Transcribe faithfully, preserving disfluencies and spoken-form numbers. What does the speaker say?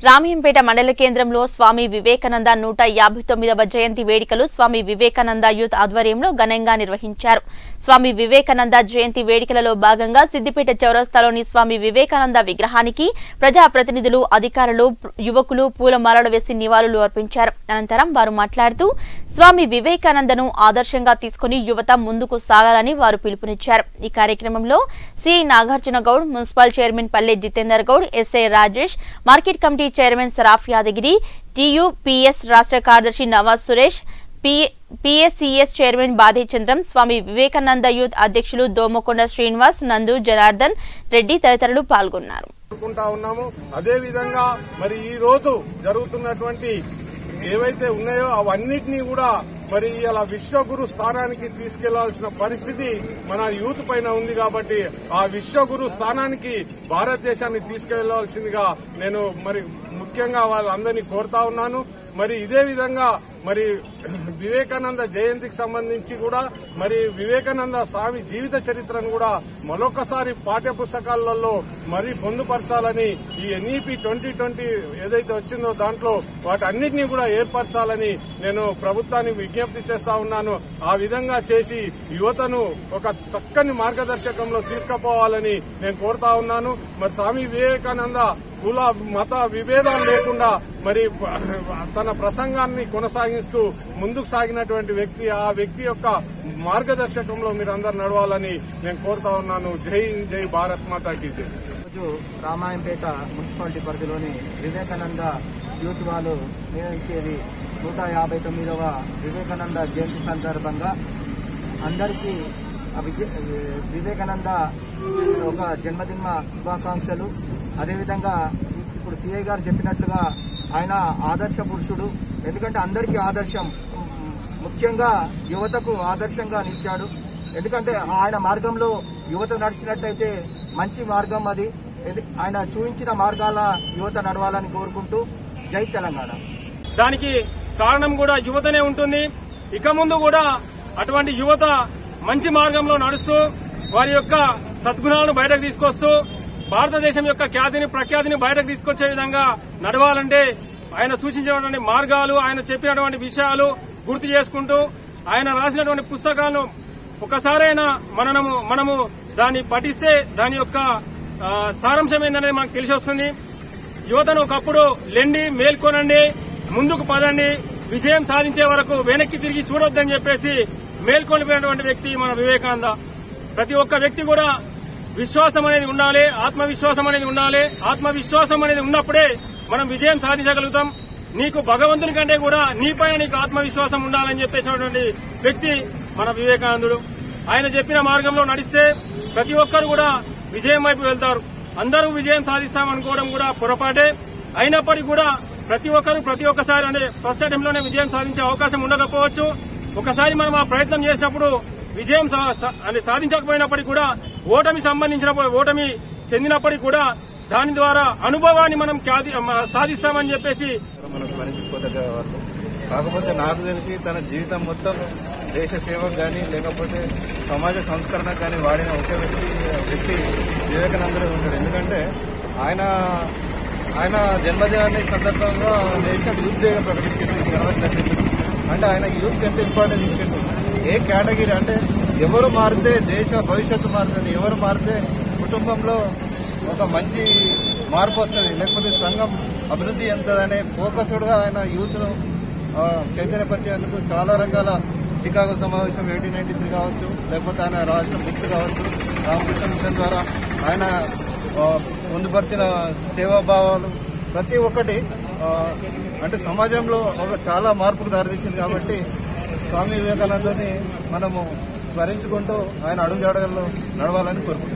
రామయ్యంపేట మండల కేంద్రంలో స్వామి వివేకానంద నూట యాభై తొమ్మిదవ జయంతి వేడుకలు స్వామి వివేకానంద యూత్ ఆధ్వర్యంలో ఘనంగా నిర్వహించారు. స్వామి వివేకానంద జయంతి వేడుకలలో భాగంగా సిద్దిపేట చౌరస్తాలోని స్వామి వివేకానంద విగ్రహానికి ప్రజాప్రతినిధులు, అధికారులు, యువకులు పూలమాలలు వేసి నివాళులు అర్పించారు. అనంతరం వారు మాట్లాడుతూ స్వామి వివేకానందను ఆదర్శంగా తీసుకుని యువత ముందుకు సాగాలని వారు పిలుపునిచ్చారు. ఈ కార్యక్రమంలో CI Nagarjuna Goud, municipal chairman Palle Jitender Goud, SI Rajesh, market committee chairman Saraf Yadagiri, TUPS రాష్ట్ర కార్యదర్శి నవాజ్ సురేష్, పీఎస్సీఎస్ చైర్మన్ బాధే చంద్రం, స్వామి వివేకానంద యూత్ అధ్యక్షులు దోమకొండ శ్రీనివాస్, నందు, జనార్దన్ రెడ్డి తదితరులు పాల్గొన్నారు. అదే విధంగా మరి ఈ రోజు జరుగుతున్నటువంటి ఏవైతే ఉన్నాయో అవన్నిటినీ కూడా మరి ఇలా విశ్వగురు స్థానానికి తీసుకెళ్లాల్సిన పరిస్థితి మన యూత్ పైన ఉంది. కాబట్టి ఆ విశ్వగురు స్థానానికి భారతదేశాన్ని తీసుకెళ్లాల్సిందిగా నేను మరి ముఖ్యంగా వాళ్ళందరినీ కోరుతా ఉన్నాను. మరి ఇదే విధంగా మరి వివేకానంద జయంతికి సంబంధించి కూడా మరి వివేకానంద స్వామి జీవిత చరిత్రను కూడా మరొకసారి పాఠ్య పుస్తకాలలో మరి పొందుపరచాలని, ఈ ఎన్ఈపీ ట్వంటీ ట్వంటీ ఏదైతే వచ్చిందో దాంట్లో వాటన్నిటినీ కూడా ఏర్పరచాలని నేను ప్రభుత్వానికి విజ్ఞప్తి చేస్తా ఉన్నాను. ఆ విధంగా చేసి యువతను ఒక చక్కని మార్గదర్శకంలో తీసుకుపోవాలని నేను కోరుతా ఉన్నాను. మరి స్వామి వివేకానంద కుల మత విభేదాలు లేకుండా మరి తన ప్రసంగాన్ని కొనసాగిస్తూ ముందుకు సాగినటువంటి వ్యక్తి. ఆ వ్యక్తి యొక్క మార్గదర్శకంలో మీరందరూ నడవాలని నేను కోరుతా ఉన్నాను. జై జై భారత్ మాతాకి జై. రోజు రామాయంపేట మున్సిపాలిటీ పరిధిలోని వివేకానంద యూత్ వాళ్ళు నిర్వహించేది నూట యాభై తొమ్మిదవ వివేకానంద జయంతి సందర్భంగా అందరికీ వివేకానంద ఒక జన్మదిన శుభాకాంక్షలు. అదేవిధంగా ఇప్పుడు సిఐ గారు చెప్పినట్లుగా ఆయన ఆదర్శ పురుషుడు. ఎందుకంటే అందరికీ ఆదర్శం, ముఖ్యంగా యువతకు ఆదర్శంగా నిలిచాడు. ఎందుకంటే ఆయన మార్గంలో యువత నడిచినట్టయితే మంచి మార్గం అది. ఆయన చూపించిన మార్గాల యువత నడవాలని కోరుకుంటూ జై తెలంగాణ. దానికి కారణం కూడా యువతనే ఉంటుంది. ఇక ముందు కూడా అటువంటి యువత మంచి మార్గంలో నడుస్తూ వారి యొక్క సద్గుణాలను బయటకు తీసుకొస్తూ భారతదేశం యొక్క ఖ్యాతిని ప్రఖ్యాతిని బయటకు తీసుకొచ్చే విధంగా నడవాలంటే ఆయన సూచించినటువంటి మార్గాలు, ఆయన చెప్పినటువంటి విషయాలు గుర్తు చేసుకుంటూ ఆయన రాసినటువంటి పుస్తకాలను ఒకసారైనా మనము మనము దాన్ని పఠిస్తే దాని యొక్క సారాంశం ఏందనేది మనకు తెలిసి వస్తుంది. యువతను ఒకప్పుడు లెండి, మేల్కొనండి, ముందుకు పదండి, విజయం సాధించే వరకు వెనక్కి తిరిగి చూడొద్దని చెప్పేసి మేల్కొల్పినటువంటి వ్యక్తి మన వివేకానంద. ప్రతి ఒక్క వ్యక్తి కూడా విశ్వాసం అనేది ఉండాలి, ఆత్మవిశ్వాసం అనేది ఉండాలి. ఆత్మవిశ్వాసం అనేది ఉన్నప్పుడే మనం విజయం సాధించగలుగుతాం. నీకు భగవంతుని కంటే కూడా నీపైన నీకు ఆత్మవిశ్వాసం ఉండాలని చెప్పేసినటువంటి వ్యక్తి మన వివేకానందుడు. ఆయన చెప్పిన మార్గంలో నడిస్తే ప్రతి ఒక్కరు కూడా విజయం వైపు వెళ్తారు. అందరూ విజయం సాధిస్తామనుకోవడం కూడా పొరపాటే. అయినప్పటికీ కూడా ప్రతి ఒక్కరు ప్రతి ఒక్కసారి అంటే ఫస్ట్ అటెంప్ట్ లోనే విజయం సాధించే అవకాశం ఉండకపోవచ్చు. ఒకసారి మనం ఆ ప్రయత్నం చేసినప్పుడు విజయం సాధించకపోయినప్పటికీ కూడా ఓటమి సంబంధించినప్పుడు ఓటమి చెందినప్పటికీ కూడా దాని ద్వారా అనుభవాన్ని మనం సాధిస్తామని చెప్పేసి మనం స్మరించుకోదగ్గవారు. కాకపోతే నాకు తెలిసి తన జీవితం మొత్తం దేశ సేవకు కానీ లేకపోతే సమాజ సంస్కరణ కానీ వాడిన ఒకే వ్యక్తి వ్యక్తి వివేకానందుడే ఉంటాడు. ఎందుకంటే ఆయన ఆయన జన్మదినాన్ని సందర్భంగా నేషనల్ యూత్ డేగా ప్రకటించింది జనవరి థర్టీన్త్. అంటే ఆయన యూత్ ఎంత ఇంపార్టెన్స్ ఇచ్చిండు. ఏ కేటగిరీ అంటే ఎవరు మారితే దేశ భవిష్యత్తు మారుతుంది, ఎవరు మారితే కుటుంబంలో ఒక మంచి మార్పు వస్తుంది, లేకపోతే సంఘం అభివృద్ధి ఎంతదనే ఫోకస్డ్ గా ఆయన యూత్ ను చైతన్యపరిచేందుకు చాలా రకాల చికాగో సమావేశం ఎయిటీన్ నైన్టీ త్రీ కావచ్చు, లేకపోతే ఆయన రాసిన బుక్స్ కావచ్చు, రామకృష్ణ మిషన్ ద్వారా ఆయన పొందుపరిచిన సేవాభావాలు ప్రతి ఒక్కటి అంటే సమాజంలో ఒక చాలా మార్పుకు దారితీసింది. కాబట్టి స్వామి వివేకానందని మనము స్మరించుకుంటూ ఆయన అడుగుజాడగల్లో నడవాలని కోరుకుంటున్నాం.